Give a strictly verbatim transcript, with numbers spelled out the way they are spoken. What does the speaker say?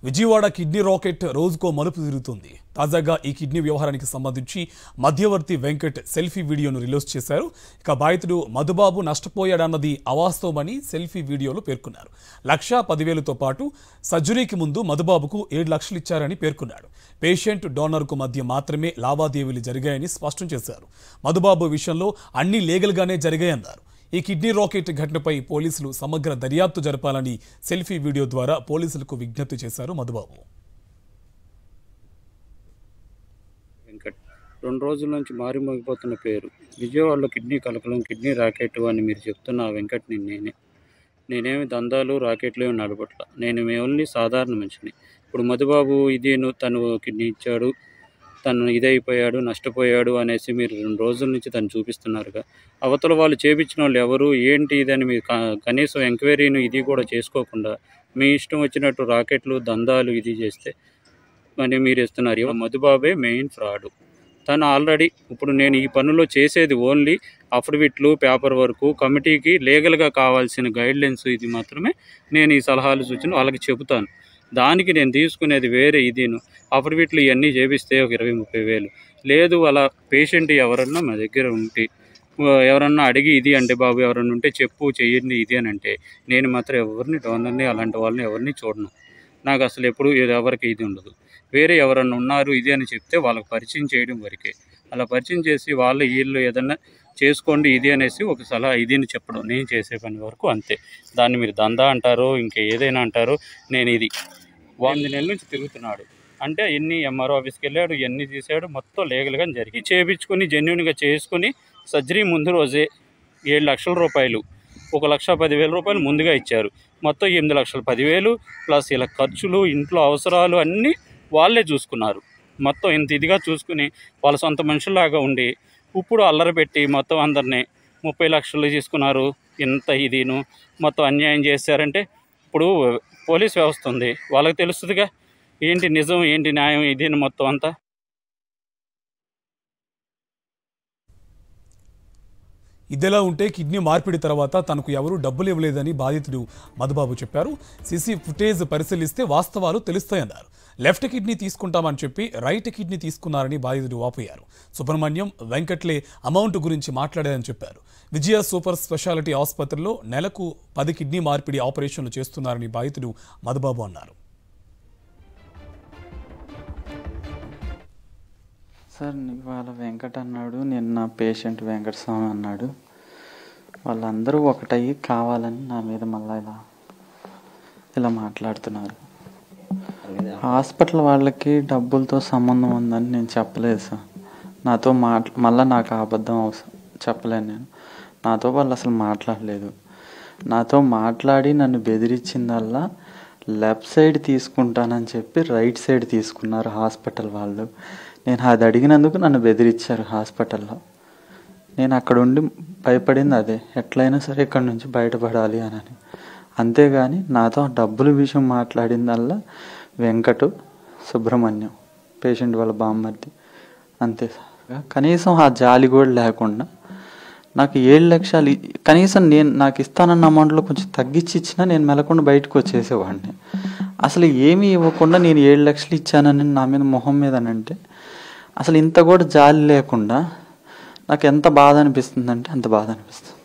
Vijayawada kidney racket రోజుకో మలుపు తిరుగుతుంది. తాజాగా ఈ కిడ్నీ వ్యవహారానికి సంబంధించి మధ్యవర్తి వెంకట్ సెల్ఫీ వీడియోను రిలీజ్ చేశారు. ఇక బాధితుడు మధుబాబు నష్టపోయాడన్నది అవాస్తవమని సెల్ఫీ వీడియోలో పేర్కొన్నారు. లక్షా పదివేలతో పాటు సర్జరీకి ముందు మధుబాబుకు ఏడు లక్షలు ఇచ్చారని పేర్కొన్నాడు. పేషెంట్ డోనర్కు మధ్య మాత్రమే లావాదేవీలు జరిగాయని స్పష్టం చేశారు. మధుబాబు విషయంలో అన్ని లీగల్గానే జరిగాయన్నారు. ఈ కిడ్నీ రాకెట్ ఘటనపై పోలీసులు సమగ్ర దర్యాప్తు జరపాలని సెల్ఫీ వీడియో ద్వారా పోలీసులకు విజ్ఞప్తి చేశారు మధుబాబు. వెంకట్ రెండు రోజుల నుంచి మారిమోగిపోతున్న పేరు. విజయవాడలో కిడ్నీ కలకలం, కిడ్నీ రాకెట్ అని మీరు చెప్తున్న ఆ వెంకట్ని నేనే. నేనేమి దందాలు రాకెట్లు ఏమి నడపట్ల. నేను ఓన్లీ సాధారణ మనిషిని. ఇప్పుడు మధుబాబు ఇది తను కిడ్నీ ఇచ్చాడు, తను ఇదైపోయాడు, నష్టపోయాడు అనేసి మీరు రెండు రోజుల నుంచి తను చూపిస్తున్నారుగా. అవతల వాళ్ళు చేపించిన వాళ్ళు ఎవరు ఏంటి ఇదని మీరు కనీసం ఎంక్వైరీను ఇది కూడా చేసుకోకుండా మీ ఇష్టం వచ్చినట్టు రాకెట్లు దందాలు ఇది చేస్తే మరి మీరు ఇస్తున్నారు. మధుబాబే మెయిన్ ఫ్రాడు. తను ఆల్రెడీ ఇప్పుడు నేను ఈ పనుల్లో చేసేది ఓన్లీ అఫిడవిట్లు, పేపర్ వర్కు, కమిటీకి లీగల్గా కావాల్సిన గైడ్లైన్స్ ఇది మాత్రమే నేను ఈ సలహాలు సూచనలు వాళ్ళకి చెబుతాను. దానికి నేను తీసుకునేది వేరే ఇదిను అఫిడవిట్లు ఇవన్నీ చేపిస్తే ఒక ఇరవై ముప్పై వేలు లేదు. అలా పేషెంట్ ఎవరన్నా మా దగ్గర ఉంటే ఎవరన్నా అడిగి ఇది అంటే బాబు ఎవరన్నా ఉంటే చెప్పు చెయ్యండి ఇది అని అంటే నేను మాత్రం ఎవరిని డోనర్ని అలాంటి వాళ్ళని ఎవరిని చూడను. నాకు అసలు ఎప్పుడు ఎవరికి ఇది ఉండదు. వేరే ఎవరన్నా ఉన్నారు ఇది అని చెప్తే వాళ్ళకి పరిచయం చేయడం వరకే. అలా పరిచయం చేసి వాళ్ళు వీళ్ళు ఏదన్నా చేసుకోండి ఇది అనేసి ఒక సలహా ఇదిని చెప్పడం నేను చేసే పని వరకు అంతే. దాన్ని మీరు దందా అంటారో ఇంకా ఏదైనా అంటారో నేను ఇది వంద నెలల నుంచి తిరుగుతున్నాడు అంటే ఎన్ని ఎంఆర్ఓ ఆఫీస్కి వెళ్ళాడు, ఇవన్నీ తీసాడు, మొత్తం లీగల్గా జరిగి చేయించుకొని జెన్యున్గా చేసుకుని సర్జరీ ముందు రోజే ఏడు లక్షల రూపాయలు ఒక లక్ష పదివేల రూపాయలు ముందుగా ఇచ్చారు. మొత్తం ఎనిమిది లక్షల పదివేలు ప్లస్ ఇలా ఖర్చులు, ఇంట్లో అవసరాలు అన్నీ వాళ్ళే చూసుకున్నారు. మొత్తం ఇంత ఇదిగా చూసుకుని వాళ్ళ సొంత మనుషుల్లాగా ఉండి ఇప్పుడు అల్లరి పెట్టి మొత్తం అందరినీ ముప్పై లక్షలు తీసుకున్నారు. ఇంత ఇదిను మొత్తం అన్యాయం చేశారంటే ఇప్పుడు పోలీస్ వ్యవస్థ ఉంది, వాళ్ళకి తెలుస్తుందిగా ఏంటి నిజం ఏంటి న్యాయం ఇదిని మొత్తం అంతా. ఇదిలా ఉంటే కిడ్నీ మార్పిడి తర్వాత తనకు ఎవరూ డబ్బులు ఇవ్వలేదని బాధితుడు మధుబాబు చెప్పారు. సీసీ ఫుటేజ్ పరిశీలిస్తే వాస్తవాలు తెలుస్తాయన్నారు. లెఫ్ట్ కిడ్నీ తీసుకుంటామని చెప్పి రైట్ కిడ్నీ తీసుకున్నారని బాధితుడు వాపోయారు. సుబ్రహ్మణ్యం, వెంకట్లే అమౌంట్ గురించి మాట్లాడారని చెప్పారు. విజయ సూపర్ స్పెషాలిటీ ఆసుపత్రిలో నెలకు పది కిడ్నీ మార్పిడి ఆపరేషన్లు చేస్తున్నారని బాధితుడు మధుబాబు అన్నారు. సార్ ఇవాళ వెంకట్ అన్నాడు, నిన్న పేషెంట్ వెంకటస్వామి అన్నాడు. వాళ్ళందరూ ఒకటయ్యి కావాలని నా మీద మళ్ళీ ఇలా ఇలా మాట్లాడుతున్నారు. హాస్పిటల్ వాళ్ళకి డబ్బులతో సంబంధం ఉందని నేను చెప్పలేదు సార్. నాతో మాట్ మళ్ళీ నాకు అబద్ధం అవసరం చెప్పలేను. నేను నాతో వాళ్ళు అసలు మాట్లాడలేదు. నాతో మాట్లాడి నన్ను బెదిరించిందల్లా లెఫ్ట్ సైడ్ తీసుకుంటానని చెప్పి రైట్ సైడ్ తీసుకున్నారు హాస్పిటల్ వాళ్ళు. నేను అది అడిగినందుకు నన్ను బెదిరించారు హాస్పిటల్లో. నేను అక్కడ ఉండి భయపడింది అదే, ఎట్లయినా సరే ఇక్కడ నుంచి బయటపడాలి అని. అంతేగాని నాతో డబ్బుల విషయం మాట్లాడిందల్లా వెంకటు, సుబ్రహ్మణ్యం పేషెంట్ వాళ్ళ బామ్మర్ది అంతే సార్. కనీసం ఆ జాలి కూడా లేకుండా నాకు ఏడు లక్షలు కనీసం నేను నాకు ఇస్తానన్న అమౌంట్లో కొంచెం తగ్గించి ఇచ్చినా నేను మెలకుండా బయటకు వచ్చేసేవాడిని. అసలు ఏమీ ఇవ్వకుండా నేను ఏడు లక్షలు ఇచ్చానని నా మీద మొహం మీద అంటే అసలు ఇంత కూడా జాలి లేకుండా నాకు ఎంత బాధ అనిపిస్తుందంటే అంత బాధ అనిపిస్తుంది.